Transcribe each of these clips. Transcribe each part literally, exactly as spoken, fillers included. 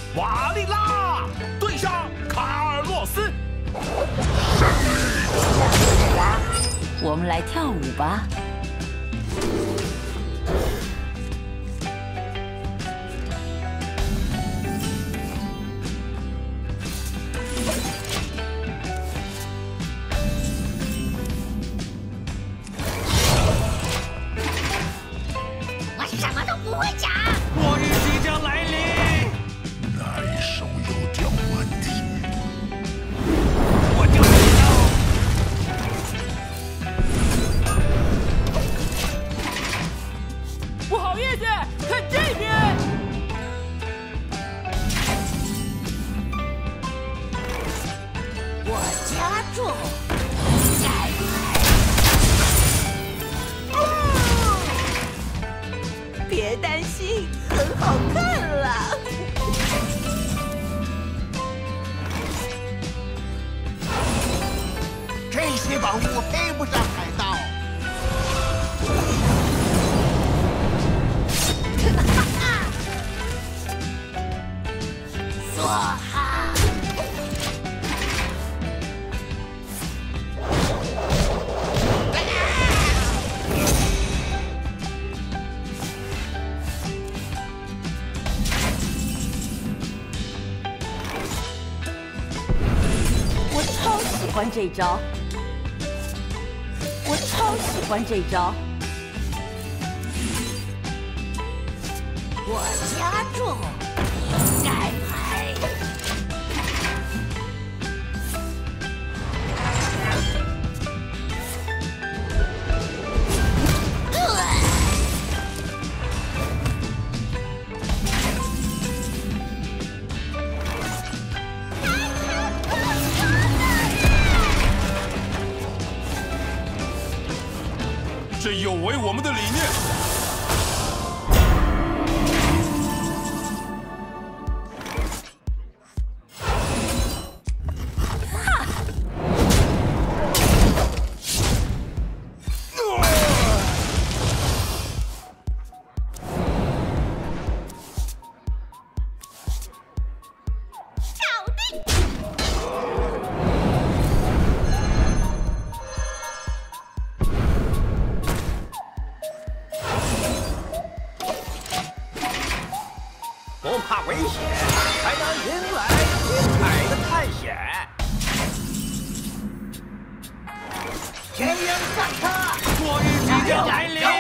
瓦利拉对上卡尔洛斯。 胜利我玩。 我们来跳舞吧。 别担心，很好看了。 这些宝物配不上海盗。 梭哈！ 我超喜欢这招，我超喜欢这招。 我加重盖牌。 这有违我们的理念。 不怕危险，才能迎来精彩的探险。 前沿上车， 末日即将来临。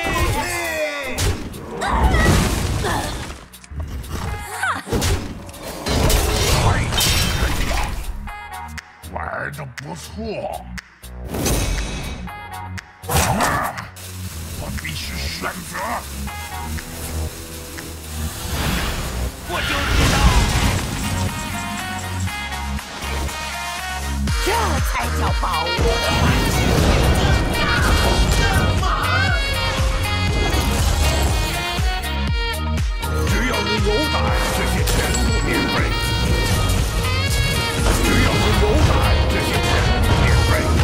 玩的不错。我必须选择。 我就知道， 这才叫宝物。 只要你有胆，这些全部免费。只要你有胆，这些全部免费。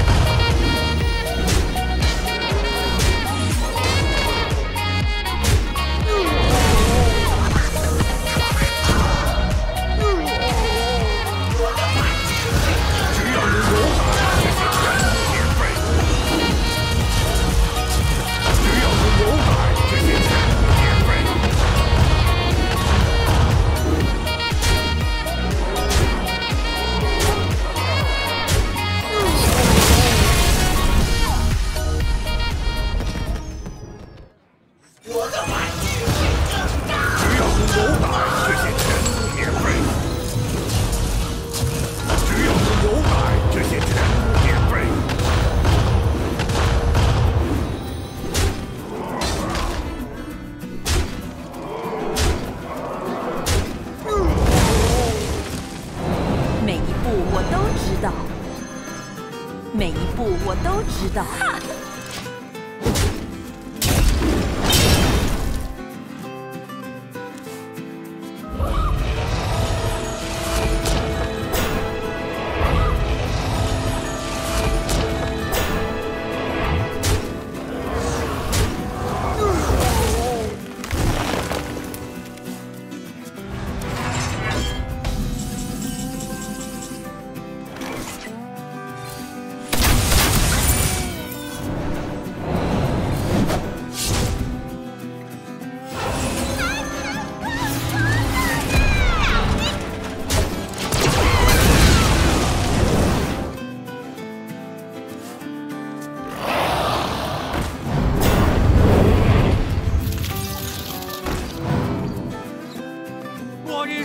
每一步我都知道。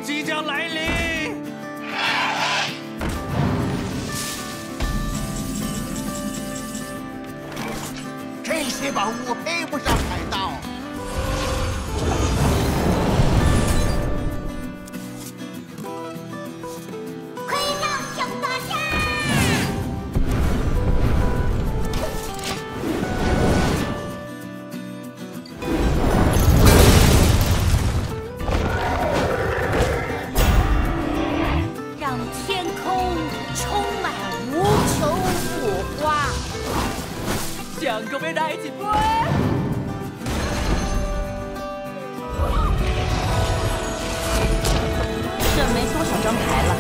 即将来临。 这些宝物配不上海盗。 快让小大家！让天空充满无穷火花。 想跟别人一起飞。这没多少张牌了。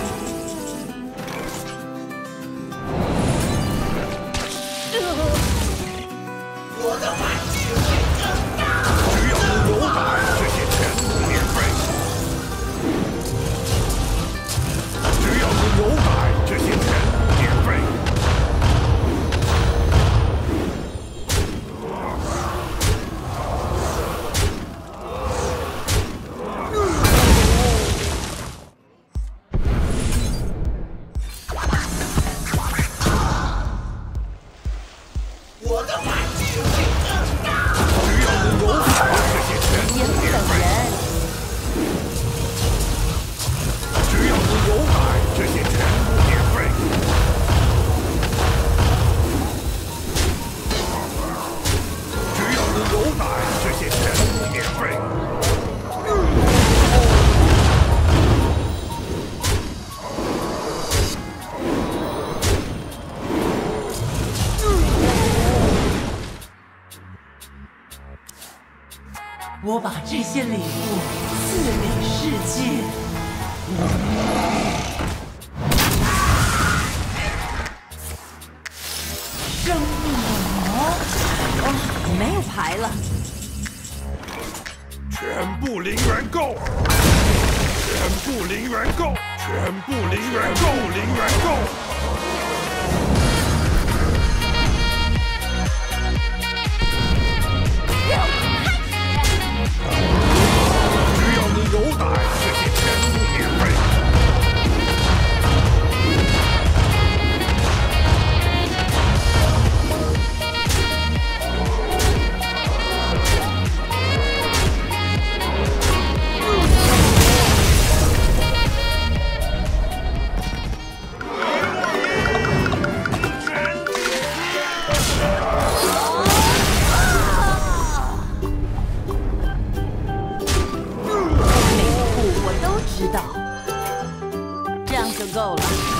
我的玩具会更大。 只要你有胆，这些全部免费。只要你有胆，这些全部免费。 我的玩具会更大。 只要你有胆，这些全部也免费。 等人。 只要你有胆，这些全部免费。只要你有胆，这些全部免费。 我把这些礼物赐给世界。生命的魔法。 没有牌了。 全部零元购，全部零元购，全部零元购，零元购。只要你有胆，这些全部免费。 知道，这样就够了。